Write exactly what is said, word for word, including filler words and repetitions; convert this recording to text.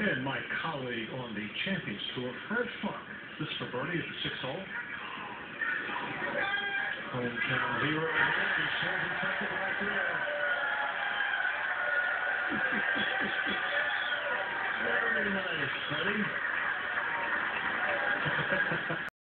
And my colleague on the Champions Tour, Fred Farmer. This is for birdie at the sixth hole. Hometown hero, he's so protected back there. Very nice, buddy.